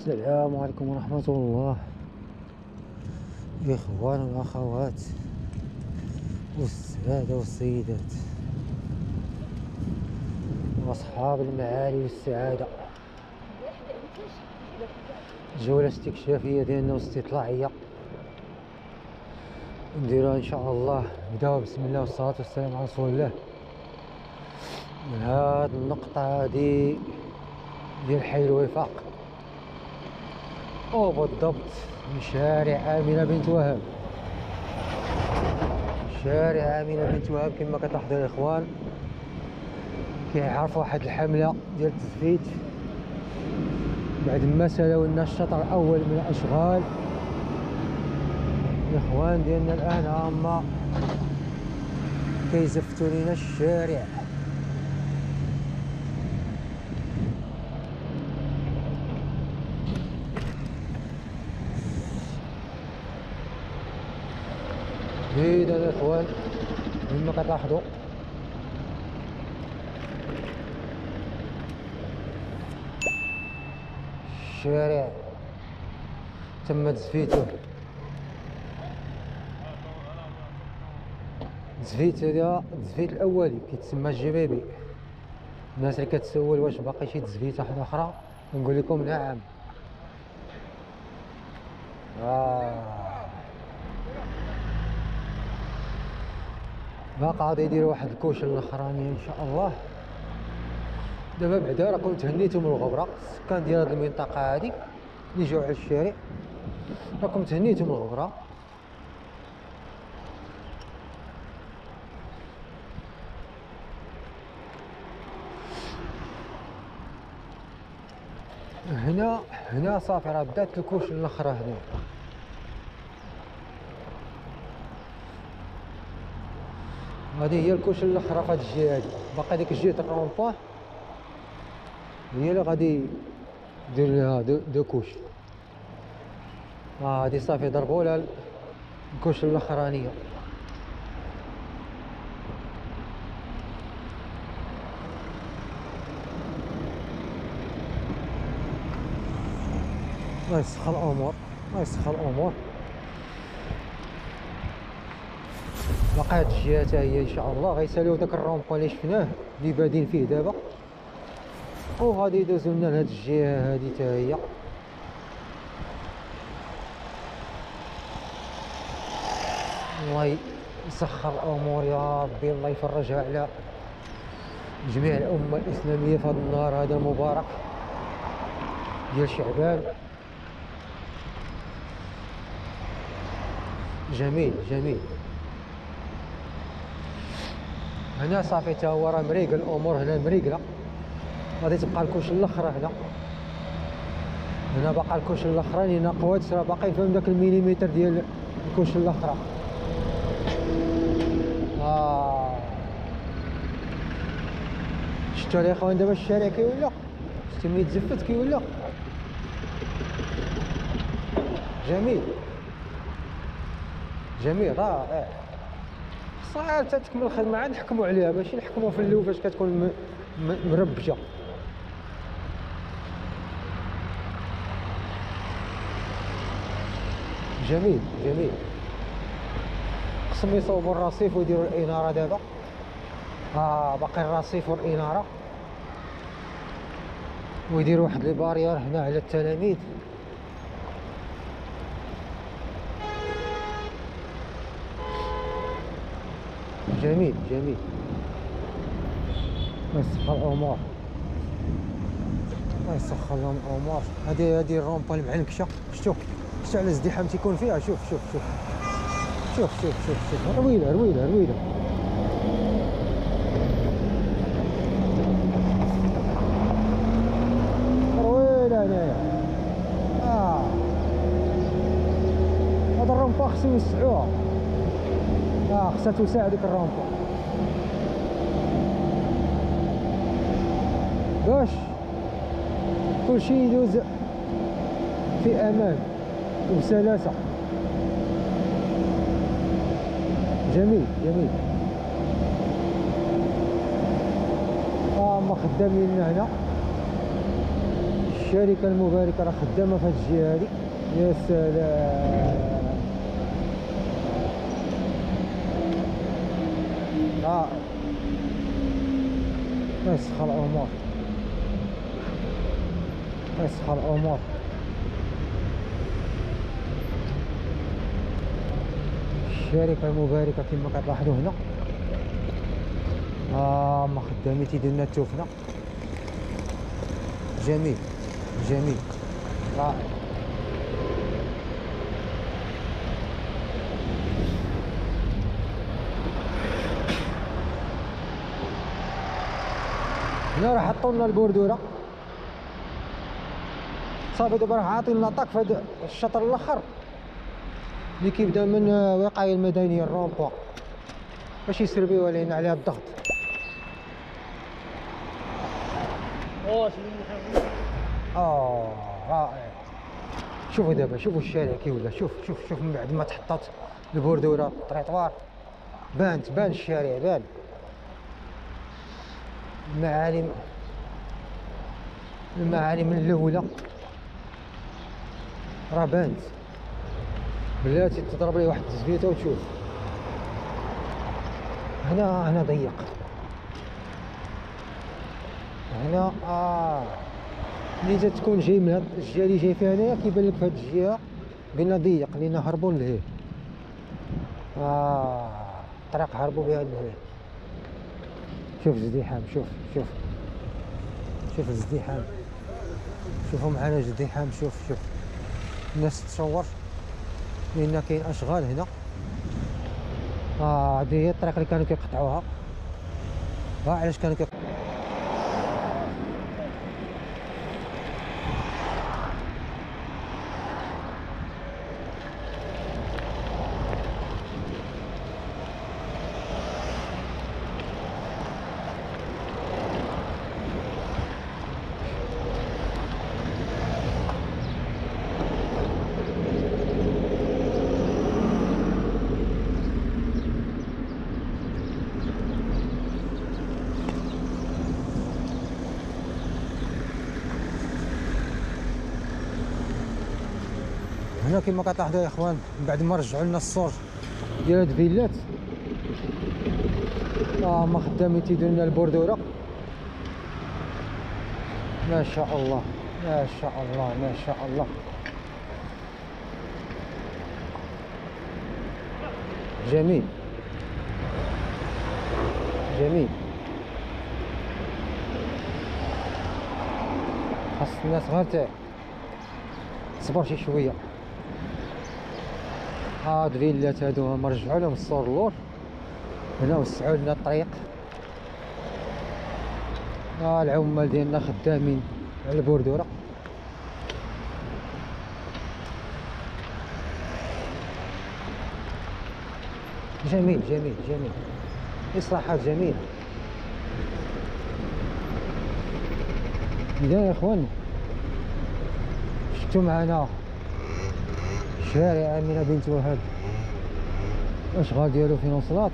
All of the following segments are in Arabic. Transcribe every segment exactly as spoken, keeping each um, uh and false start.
السلام عليكم ورحمة الله. إخوان والأخوات والسادة والسيدات وأصحاب المعالي والسعادة، جولة استكشافية ديالنا واستطلاعية نديروها إن شاء الله. نبداو بسم الله والصلاة والسلام على رسول الله. من هاد النقطة هادي ديال حي الوفاق، أو بالضبط من شارع آمنة بنت وهب. شارع آمنة بنت وهب كما كتلاحظوا الإخوان كيعرف واحد الحملة ديال التزفيت بعد ما سالوا لنا الشطر الأول من الأشغال. الإخوان ديالنا الآن هما كيزفتوا لينا الشارع. هيدا الإخوان كما كتلاحظوا الشارع تم تزفيته. التزفيت هذا التزفيت الاولي كيتسمى الجبابي. الناس اللي كتسول واش باقي شي تزفيت واحده اخرى نقول لكم نعم. آه. باقا غادي يديروا واحد الكوشه الاخرانيه ان شاء الله. دابا بعدا راكم تهنيتوا من الغبره، السكان ديال هذه المنطقه هذه اللي جاو على الشارع راكم تهنيتوا من الغبره. هنا هنا صافي راه بدات الكوش الاخرى. هنا هذه هي الكوش الاخرى في هذه الجهه هذه. باقي ديك الجهه الرومبوان هي اللي غادي دير لها دو, دو كوش. اه هذه صافي ضربوا لها الكوش الاخرانيه. الله يسخر الامور، الله يسخر الامور. باقي هاد الجهه حتى هي ان شاء الله غيساليو داك الرومبوان اللي شفناه اللي بادين فيه دابا، وغادي يدوزو لنا لهاد الجهه هادي حتى هي. الله يسخر الامور يا ربي، الله يفرجها على جميع الامه الاسلاميه في هذا النهار هذا المبارك ديال شعبان. جميل جميل. هنا صافي تا هو راه مريقل الامور، هنا مريقله. غادي تبقى الكوش الاخرى هنا. هنا باقا الكوش الاخرى هنا قوات راه باقي فيهم داك المليمتر ديال الكوش الاخرى. اه شفتوا الاخوان دابا الشارع كيولى، شفتوا ملي تزفت كيولى جميل جميل رائع. خصها حتى تكمل الخدمه عاد نحكموا عليها، ماشي نحكموا في الاول فاش كتكون مربجه. جميل جميل. خصهم يصوبوا الرصيف ويديروا الاناره دابا. اه باقي الرصيف والاناره، ويديروا واحد لي بارير هنا على التلاميذ. جميل جميل. الله يسخر الامور، الله يسخر لهم الامور. هذه هذه الرومبا المعنكشه، شفتوا شفتوا على الازدحام تيكون فيها. شوف شوف شوف شوف شوف شوف شوف رويله رويله رويله. رويله هنايا. اه هذا الرومبا خصو يوسعوها. اه خصها توسع ديك الرومبا باش كلشي يدوز في امان وسلاسه. جميل جميل. اه هما خدامين هنا الشركة المباركة راه خدامة في هاد الجهة هادي. يا سلام. اه يسخر الأمور، يسخر الأمور. الشركة المباركة كما كتلاحظوا هنا، اه ما خدامين تيديروا لنا التوفنا. جميل جميل رائع. هنا راه حطوا لنا البردوره صافي. دابا راه عاطين لاطاك في هذا الشطر الاخر اللي كيبدا من وقايه المدنيه الرومبوا باش يسربيو علينا عليها الضغط. اه رائع. شوفوا دابا، شوفوا الشارع كي ولا. شوف شوف شوف من بعد ما تحطات البردوره الطريطوار بانت، بان الشارع، بان المعالم، المعالم الاولى راه بانت. بلاتي تضرب لي واحد التزبيته وتشوف. هنا هنا ضيق، هنا اه ملي تكون جاي من هاد الجهه اللي جاي فيها هنايا كيبان لك في هاد الجهه قلنا ضيق لينا هربوا لهيه. اه الطريق هربوا بها لهيه. شوف الازدحام، شوف شوف شوف الازدحام، شوفوا معنا الازدحام. شوف شوف الناس تصور لان كاين اشغال هنا. اه هذه هي الطريق اللي كانوا كيقطعوها. ها علاش كانوا كيقطعوها. هنا كما كتلاحظوا يا اخوان، من بعد ما رجعوا لنا الصور ديال هاد الفيلات، اه ما خدامين تيديروا لنا البردوره. ما شاء الله ما شاء الله ما شاء الله. جميل جميل. خاص الناس غير تصبر شي شويه. هاد فيلات هادو هما رجعوا لهم السور اللور. هنا وسعوا لنا الطريق. ها العمال ديالنا خدامين على البردوره. جميل جميل جميل. اصلاحات جميله. اذا يا اخوان شفتوا معنا شارع امينه بنت وهاب الاشغال ديالو فين وصلات.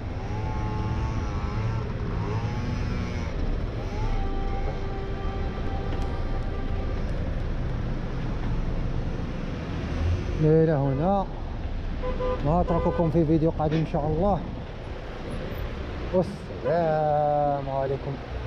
الى هنا نترككم في فيديو قادم ان شاء الله، والسلام عليكم.